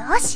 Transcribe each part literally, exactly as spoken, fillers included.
よし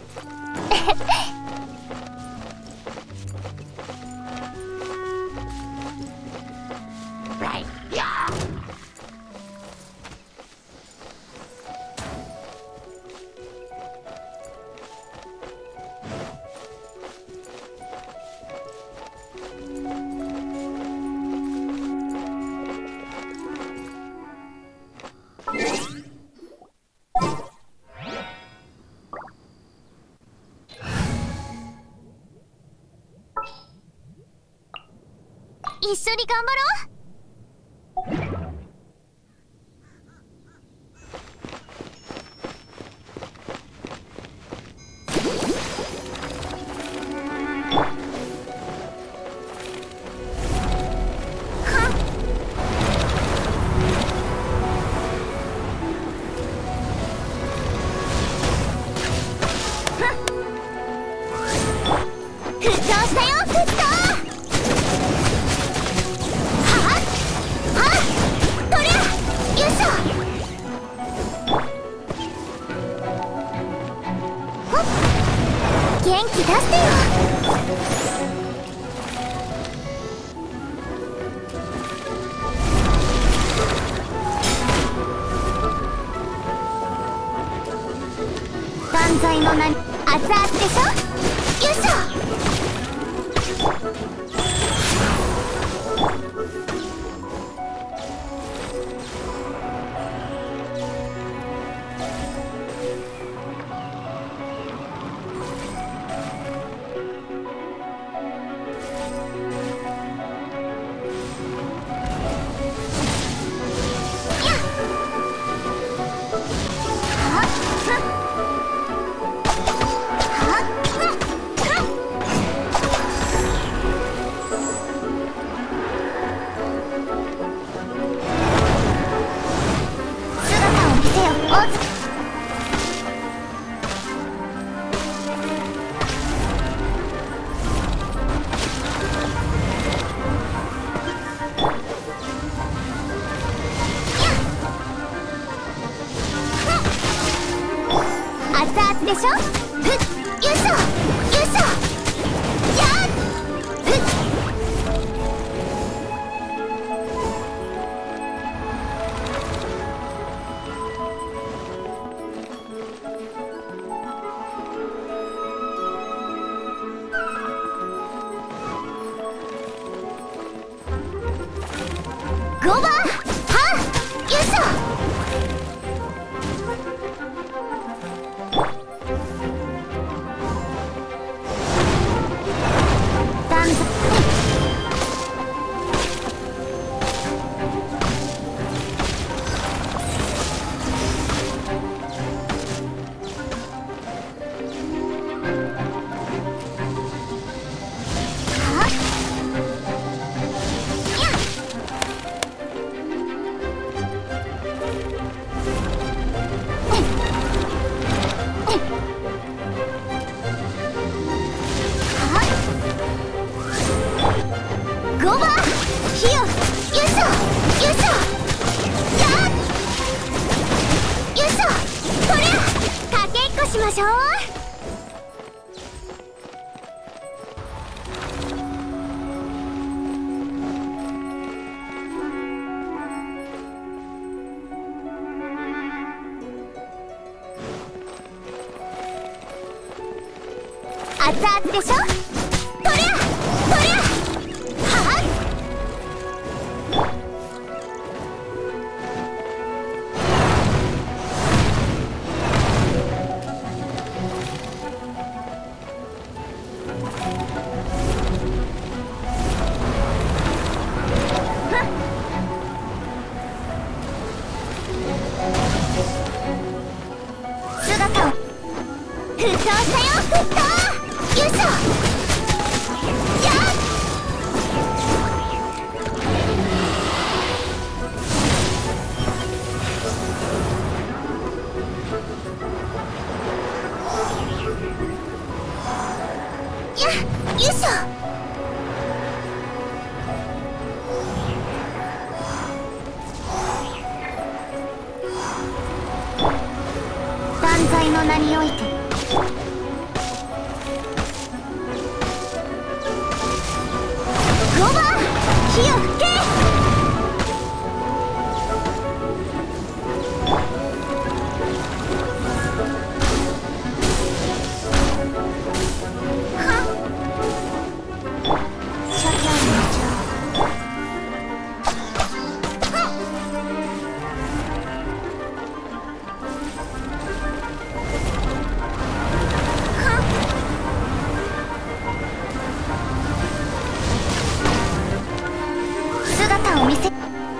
一緒に頑張ろう。沸騰したよ、沸騰。元気出してよ。断罪の名に熱々でしょ。よいしょ。熱々でしょ。ふっ、よいしょ、よいしょ。やっ、ふっ。ごばん、はっ、よいしょ。ごばん、火を、よいしょ、よいしょ。やっ、よいしょ。こりゃかけっこしましょう。熱々でしょ。とりゃとりゃ、はっ。姿を沸騰したよ、沸騰。よいしょ。やっ、やっ、よいしょ。断罪の名において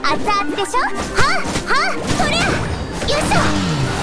熱々でしょ。はあはあ、そりゃよいしょ。